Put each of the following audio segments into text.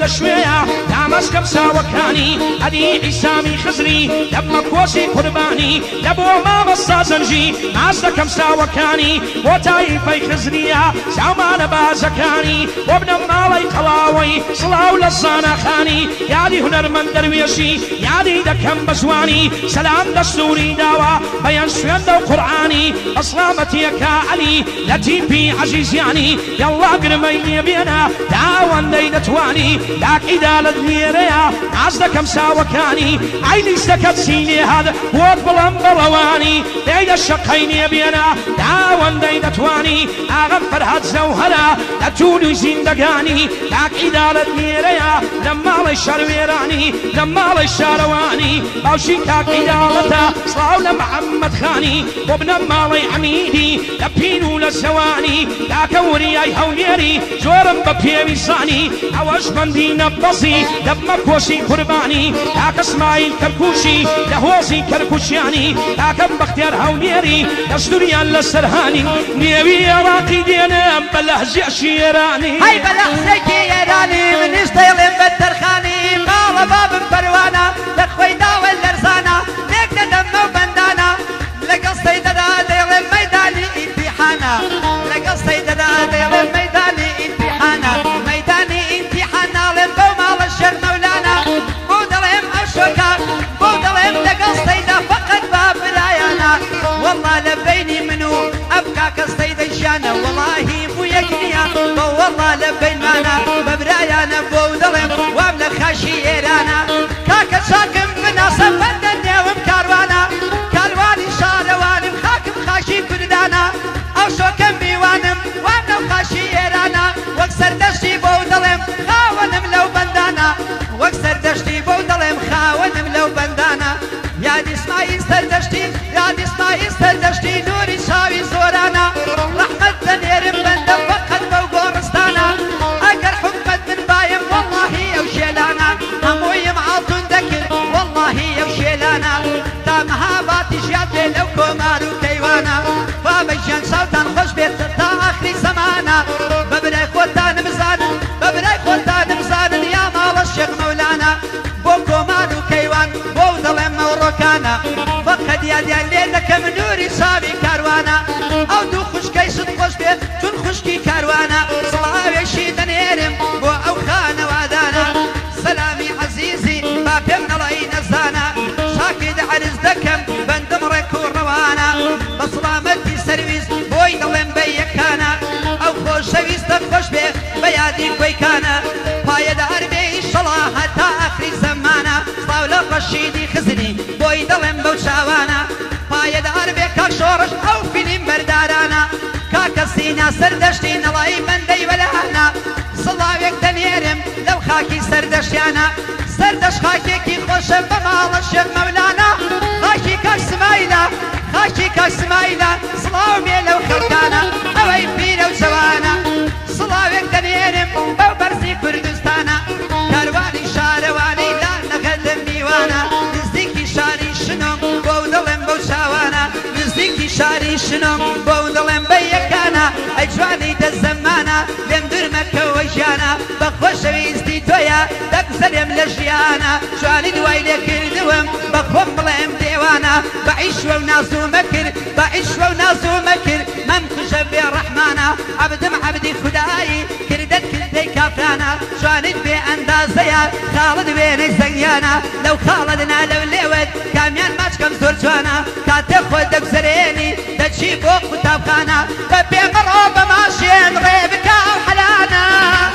لشويا دامسكم ساوكاني أدي عيسامي خزري لما كوسي قرباني لبو ما مصازنجي مازدكم ساوكاني وتاي في خزريا سامان بازكاني وابن مالي قلاوي صلاو للصانا خاني يالي هنر من درويشي يالي دكم بزواني سلام دستوري داوا بيان شوين دو قرآني أسلامتي يا علي لتيبي عزيز يعني يلا قرمي بينا داوان دي نتواني لك إدالة دنيريا عزدكم ساوكاني عيني سكت سيني هذا وود بلن بلواني ديد الشقين بينا داوان دي نتواني أغم فرهد زوهرا لتولي زندقاني لك إدالة دنيريا لما لي شرويراني لما لي شرواني باوشي كاك إدالة صلاو لمحمد خاني وابن مالي عميدي لبينو للزواني لك ورياي هونيري زورم ببيبي صاني عوش بندي نبصي دمك وشي قرباني لك اسماعيل كركوشي لهوزي كركوشياني لك بختيار هونيري لسدوريان للسرهاني نيوي راقي دينا بلهزي شيراني هاي بلهزي كيراني من استيلم بالترخاني مال باب بروانا لخوي داول لرزانا ليك دم وبندانا لقصي دادا ميداني امتحانا لقصي دادا ميداني امتحانا ميداني امتحانا لنبو مال الشر مولانا بودلهم اشوكا بودلهم لقصي دا فقط باب رايانا والله لبيني منو ابكى قصي دجانا والله بو يكنيا والله لبين معنا ببرايانا بودلهم وابن خاشيرانا كاكا ساكن بنا صفدن يوم كاروانا كارواني شارواني خاكم خاشي كردانا او شوكم بيوانم وابن خاشيرانا واكسر دشتي بودلهم خاونم لو بندانا واكسر دشتي بودلهم خاونم لو بندانا يا دي اسماعيل سردشتي يا دي اسماعيل سردشتي نوري شاوي زورانا رحمة دنيرم بندم فقط بوغورستانا اقر حكمت من بايم والله يو شيلانا هموي معاطون ذكر والله يو شيلانا تامها باتي جياتي لو كومارو كيوانا فابيشان صوتان خوش بيت تا اخري زمانا ببراي خوتان مزانن ببراي خوتان مزانن يا مال الشيخ مولانا بو كومارو كيوان بو ظلم وروكانا فقد يا ديال ليلك من نوري صابي كاروانا او دو خشكي صد خوش بيت تون خشكي كاروانا صلاوي شيدن يرم بو او خانا وادانا سلامي عزيزي بابم نلاي نزانا شاكد عرز دكم بندم ركو روانا بصلامتي سرويس بوي ظلم بيكانا او خوش سويس تخوش بيت بيادي كويكانا بايد عربي الصلاة حتى اخر الزمانة صاول الرشيدي خزني بوي ظلم بوشاوانا بايد عربي كاك شورش او فيلم بردارانا كاك السينا سردشتي نلاي بندي بلهانا صلاويك دنيرم لو خاكي سردشيانا سردش خاكي كي خوشم بمال الشيخ مولانا خاكي كاك سمايلة خاكي كاك سمايلة صلاو بيلو خلقانا اوي بيلو جوانا صلاويك دنيرم بو برزي كردستانا كارواني شارواني لا نخدم ميوانا نزديكي شاري شنو بو ظلم بو شاوانا نزديكي شاري شنو بو ظلم بيكانا اجواني دزمانا لم درمك وجانا بخوش ويزدي تويا دك سلم لجيانا جواني دويلي كردوم بخوم بلهم ديوانا بعيش وناس ومكر بعيش وناس ومكر ممكش برحمانا عبدي خداي كردت كردي كافرانا جواني بأندازيا خالد بيني زيانا لو خالدنا لو ليود كاميان ماشكم زور جوانا كاتب خودك زريني دجي بوق وتابخانا ببي مرعوب ماشين ريبك وحلانا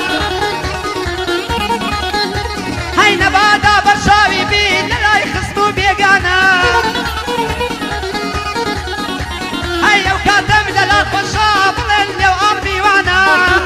هاي نبادا برشاوي بين لا يخصموا بيقانا هاي لو كاتب للا خشاب لو عربي وانا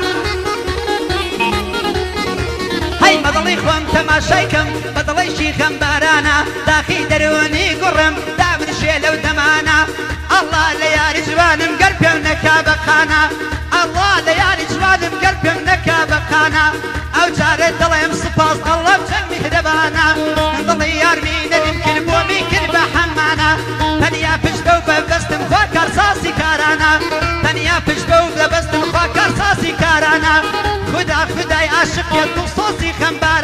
هاي مضلي خوم تماشيكم بضلي شيخم بارانا داخي دروني قرم دابر شيلو دمانا الله ليالي جوانم قلبي ونكاب خانا الله ليالي جوانم قلبي ونكاب خانا او جارت ضليم سباس الله بجمي هدبانا ضلي يارمين يمكن بومي كل بحمانا تنيا بجبو ببستم خواكر ساسي كارانا تنيا بجبو ببستم خواكر ساسي كارانا خدا خداي عاشق يدو صوصي خنبار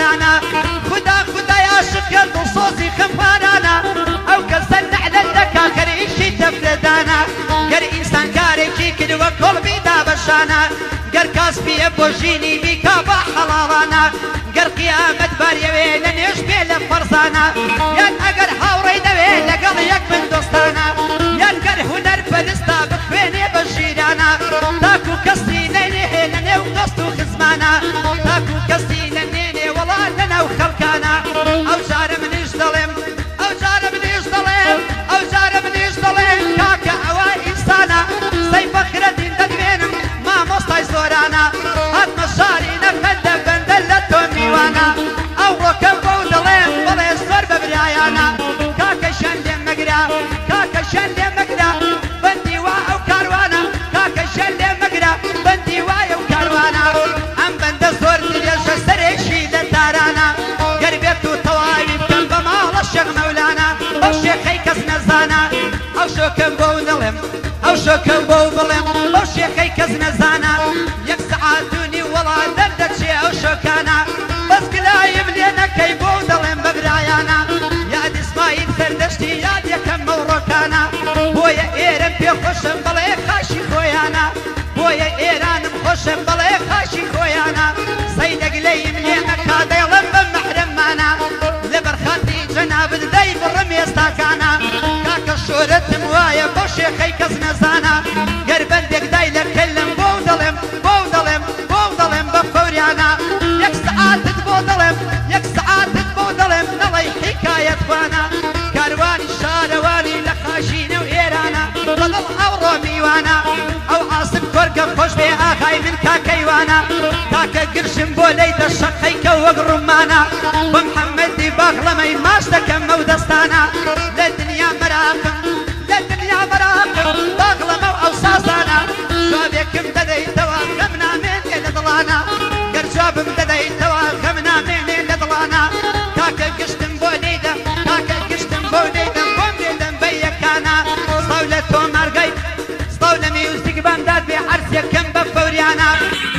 نشانە گەر کاس پێ بۆ ژینی بیکا بە حەڵاڵانە گەر قیامەت باریەوێ لە نێژ بێ لە فەرزانە یان ئەگەر هاوڕێی دەوێ لەگەڵ یەک من دۆستانە یان گەر هونەر پەرستا بخوێنێ بە ژیرانە تاکو کەسی نەینێ لە نێو دۆست و خزمانە تاکو کەسی نەنێنێ وەڵا لەناو خەڵکانە ئەو جارە منیش دەڵێم ئەو جارە منیش دەڵێم ئەو جارە منیش دەڵێم کاکە ئەوە ئینسانە سەی فەخرەتین دەدوێنم مامۆستای زۆرانە هاتمە شاری نەفەندە بەندە لە تۆ میوانە ئەو ڕۆکەم بەو دەڵێم بەڵێ زۆر بەبرایانە کاکە شەن لێم مەگرا کاکە شەن لێم مەگرا بەندی وا ئەو کاروانە کاکە شەن لێم مەگرا بەندی وایە ئەو کاروانە ئەم بەندە زۆر درێژە سەرێکی لە تارانە گەر بێت و تەواوی بکەم بە ماڵە شێخ مەولانە ئەو شێخەی کەس نەزانە ئەو شۆکەم بۆ دەڵێم ئەو شۆکەم بۆ بڵێم ئەو شێخەی کەس نەزانە یەک سەعاتونی وەڵا دەردەچێ ئەو شۆکانە بەس گلایم لێ نەکەی بۆ دەڵێم بەبرایانە یاد ئیسماعیل سەردەشتی یاد یەکەم مەوڕۆکانە بۆیە ئێرەم پێ خۆشم بەڵێ خاشی خۆیانە بۆیە ئێرانم خۆشم بەڵێ خاشی خۆیانە سەیدەگلەیم لێ نەکا دەیڵم بە مەحرمانە لەبەر خاتی جەنابت دەی بڕم ئێستاکانە کاکە شۆرەتم وایە بۆ شێخەی کەس نەزانە گەر بەندێک دای لە کەلم بۆ دەڵێم بۆ دەڵێم بۆ دەڵێم بە فەوریانە یەک سەعاتت بۆ دەڵێم یەک سەعاتت بۆ دەڵێم نەڵەی حیکایەت خوانە کاروانی شارەوانی لە خاشینە و ئێرانە بەدڵ ئەوڕۆ میوانە ئەو عاسب کۆرگە خۆش بێ ئاخای من کاکەیوانە کاکە گرشم بۆ لەی دەشەقەیکە وەک ڕوومانە بە محەممەدی باغڵەمەی ماش دەکەم ئەو دەستانە لە دنیا مەراقم لە دنیا مەراقم باغڵەمە و ئەو سازانە جوابێکم دەدەیتەوە غەم نامێنێ لە دڵانە گەر جوابم دەدەیتەوە غەم نامێنێ لە دڵانە کاکە گشتم بۆ لێیدە کاکە گشتم بۆ لێیدە بۆم لێدەم بە یەکانە سڵاو لە تۆ مارگای سڵاو لە میوزیک بامداد بێ عەرزێکەم بە فەوریانە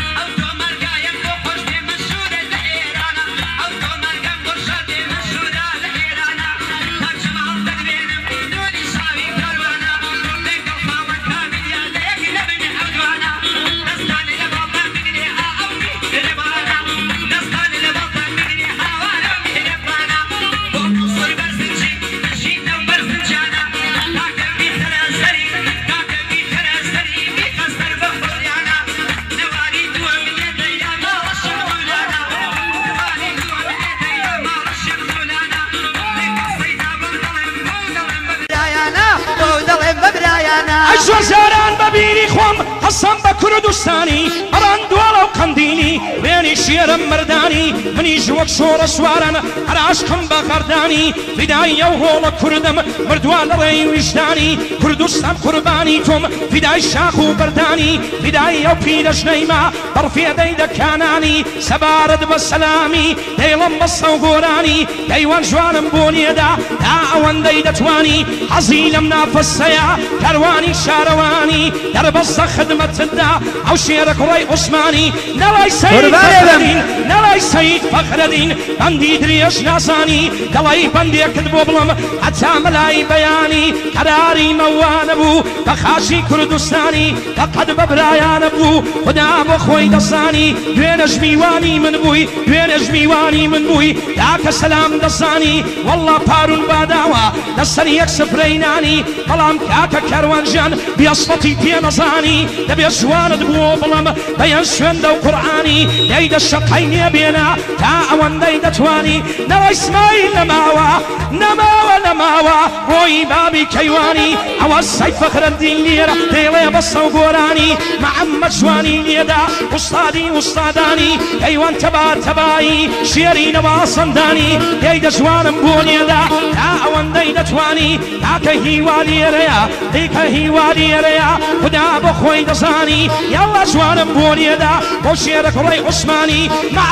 زۆر جاران بەبیری خۆم هەسەم بە کوردستانی ئەڕان دووەڵە و قەندیلی وێنی شێرم مردانی منیش وەک شۆڕە سوارن هەراشکم بە غەردانی فیدای ئەو هۆڵە کوردم مردووە لە ڕێی ویژدانی کوردستان قوربانی تۆم فیدای شاخ و بەردانی فیدای ئەو پیرەژنەیما بەڕفێدەی دەکانانی سەبارەت بە سەلامی دەیڵم بە سەوگۆرانی دەیوان جوانم بۆ نێدا تا ئەوەندەی دەتوانی حەزی لەم نافەسەیە کاروانی شارەوانی دەربەستە خدمەتدا ئەو شێرە کوڕی عوسمانی نەڵای سەید فەخرەدین نەڵای سەید فەخرەدین بەندی درێژ ناسانی دەڵی بەندێکت بۆ بڵم هەتا مەلای بەیانی قەراری مەوانە بوو بە خاشی کوردستانی دەقەت بە برایانە بوو خدا بۆ خۆی دەزانی دوێنەش میوانی من بووی دوێنەش میوانی من بووی داکە سەلام دەزانی وەڵڵا پارون باداوە لەسەر یەک سفرەی نانی بەڵام کاکە کەروانژیان بیاسفەتی پێ نەزانی دەبێت جوانت بووە بڵم بەیان شوێندە و قورئانی دەیدە شەقەی نێبێنە تا ئەوەندەی دەتوانی نەوەی ئیسماعیل نەماوە نەماوە نەماوە بۆی بابی کەیوانی ئەوە سەید فەخرەدین لێرە دەیڵێ بە سەوگۆرانی محەممەد جوانی لێدا ئوستادی ئوستادانی کەیوان تەبار تەبایی شێری نەواسەندانی دەیدە جوانم بۆ لێدا تا ئەوەندەی دەتوانی تاکە هیوا لێرەیە دیکە هیوا لێرەیە خدا بە خۆی دەزانی یاڵا جوانم بۆ لێدا بۆ شێرە کوڕی عوسمانی مەعاڵەکە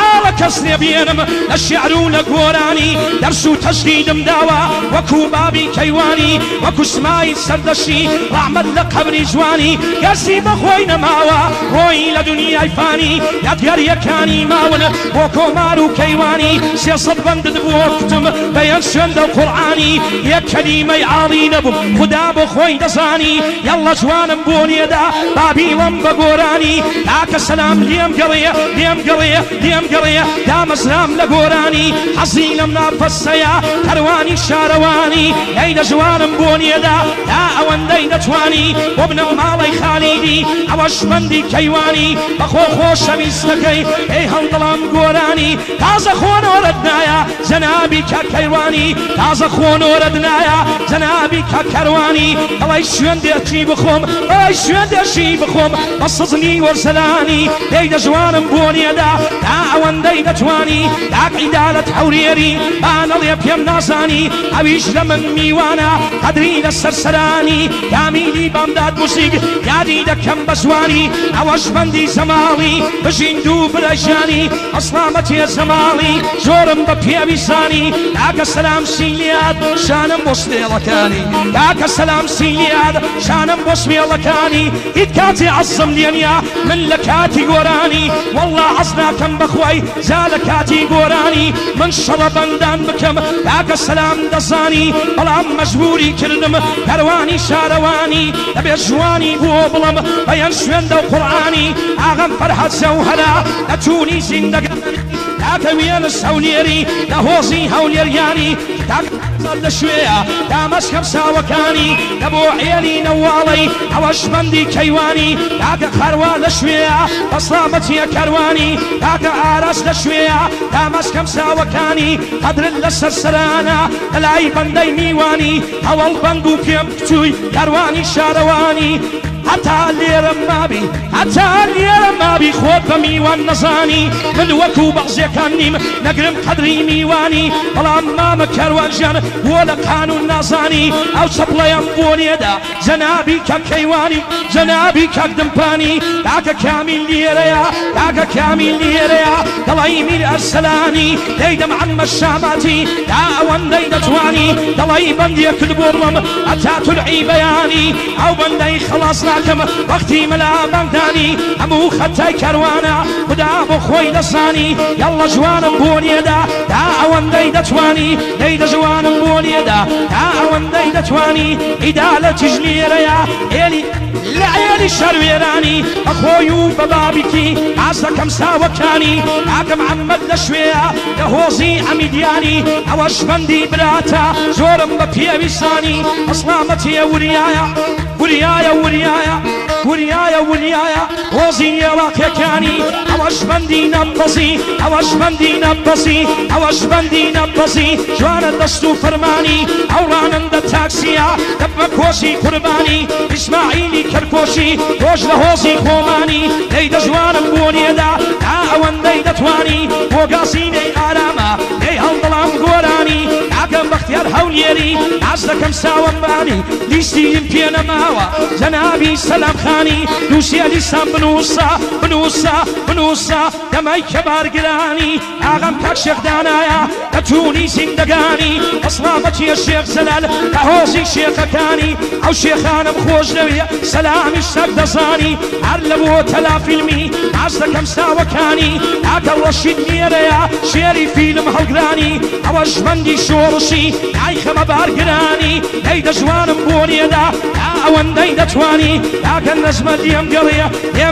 كس لبينم الشعر لقوراني درس تشديدم داوا وكو بابي كيواني وكو سماي سردشي رحمت لقبري جواني قرسي بخوين ماوا روي لدنيا فاني يدقر يكاني ماون وكو مارو كيواني سيصد بندد بوقتم بيان شند القرآني يا كلمة عالي نبو خدا بخوي دزاني يلا جوانم بوني دا بابي لم بقوراني داك سلام ليم قرية ليم قرية ليم قرية دام سلام لقوراني حزي لم نافسيا كرواني شارواني يا جوانم بوني دا أوان ديدا تواني وابن المالي خالدي أوش بندي كيواني بخو خوش ميسلكي اي هالظلام قوراني تازا خون وردنايا زنابي كيواني تازا خون وردنايا زنابي كرواني الله يشوان دي اتشي بخوم الله يشوان دي اتشي بخوم بصصني ورسلاني ديدا جوانم بوني دا أوان ديدا تواني داك عدالة حوريري بانا ليب يم ناساني أبيش لمن ميوانا قدرين السرسراني كاميلي بامداد موسيق يادي دكم بسواني أوش بندي زمالي بجين دوب الأجاني أصلامتي زمالي زورم ببيا بيساني داك السلام سيلياد شانم بوصلي لكاني داك السلام سيلياد شانم بوصلي لكاني إدكاتي عظم لينيا من لكاتي قوراني والله عصنا كم بخوي زالكاتي قوراني من شربندان بكم داك السلام دزاني بلام مجبوري كردم كرواني شارواني دبي جواني بو بلم بيان شوين دو قرآني آغم فرحة زوهرا نتوني زندگاني داك وين السوليري دهوزي هوليرياني داك صل شوية دامش خمسة وكاني دبو عيالي نوالي عوش بندي كيواني داك خروان شوية بصلامتي كرواني داك عرس لشوية دامش خمسة وكاني قدر السرسرانا دلعي بندي ميواني هوا البندو كيم كتوي كرواني شارواني حتى اللي رمابي حتى اللي رمابي خود بميوان نزاني من وكو بعضي كانيم نقرم قدري ميواني بلا ما مكروان جان ولا قانون نازاني او سبلا ينبوني دا زنابي كيواني زنابي كدمباني داك كامل ليريا داك كامل ليريا دلاي مير ارسلاني ديدم عم الشاماتي دا وان ديدا تواني دلاي بندي كل بورلم اتاتو العيبياني او بندي خلاصنا كم وقتي ملا بغداني همو خطاي كروانا خدا بخوي لساني يلا جوانم بوني دا اوان ديدا تواني ديدا جوانم بوني دا اوان ديدا تواني إدالة تجليريا إلي لعيالي شرويراني أخويو ببابكي عزا كم ساوكاني عاكم محمد لشويا يهوزي عميدياني أوش بندي براتا زورم ببيا بيساني أصلامتي وريايا وريايا وريايا وريايا وريايا وزي واقعكاني أوش بندي نبزي أوش بندي نبزي أوش بندي نبزي جوانا دستو فرماني أولانا دا تاكسيا دبكوشي قرباني إسماعيلي كركوشي روش لهوزي خوماني ديدا جوانا بوني دا أوان ديدا تواني وقاسيني آراما دي هالظلام قوراني عقم باختيار هوليري عزدكم ساوان باني ليستي يمكينا ماوا جنابي سلام خاني دوسيا لسان بنوسا بنوسا بنوسا دمي كبار قراني آغم كاك شيخ دانايا أتوني زندگاني أصلامتي الشيخ زلال كهوزي شيخ كاني أو شيخان بخوش نوية سلامي الشاك دزاني عرلبو تلا فيلمي عزدكم ساوا كاني آك الرشيد نيريا شيري فيلم هالقراني أوش بندي شورشي عايخ مبار قراني ديدا جوانم بوني دا أوان ديدا تواني داك النجمة ديم قرية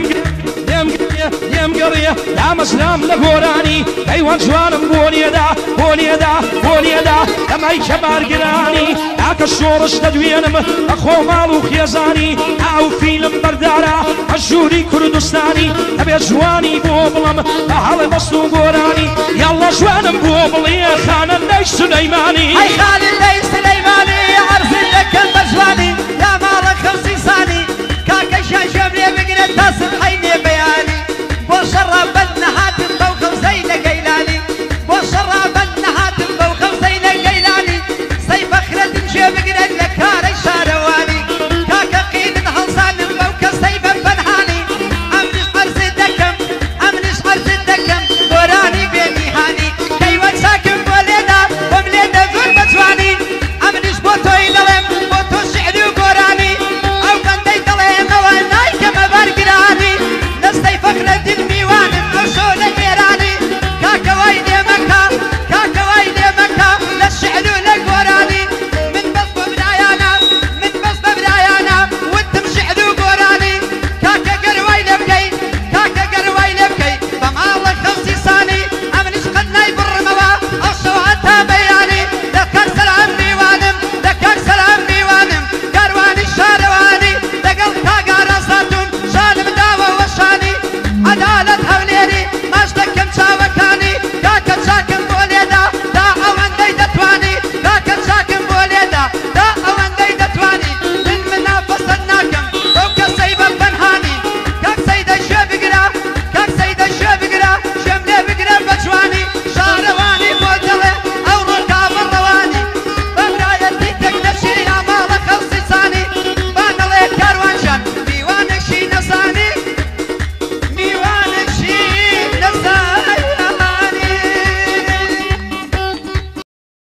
ديم قرية لا مسلام لقوراني ايوان جوانم بوني دا بوني دا بوني دا دمي كبار قراني داك الشورش تدوينم اخو مالو خيزاني او فيلم بردارا الجوري كردستاني ابي جواني بوبلم بحال بسو قوراني يلا جوانم بوبلي خان الليش سليماني هاي خان الليش سليماني عرف لك المجواني يا مالك خمسي ثاني كاكا شاشم لي بقرة تصل حيني بياني بوشرب